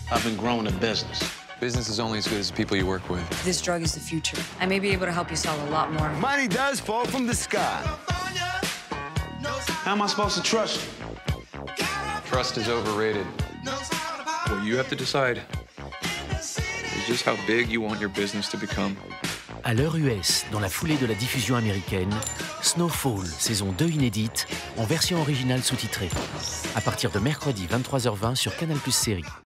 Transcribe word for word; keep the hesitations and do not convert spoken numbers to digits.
I've been growing a business. Business is only as good as the people you work with. This drug is the future. I may be able to help you sell a lot more. Money does fall from the sky. How am I supposed to trust you? Trust is overrated. What you have to decide is just how big you want your business to become. À l'heure U S, dans la foulée de la diffusion américaine, Snowfall, saison deux inédite, en version originale sous-titrée. À partir de mercredi vingt-trois heures vingt sur Canal plus Série.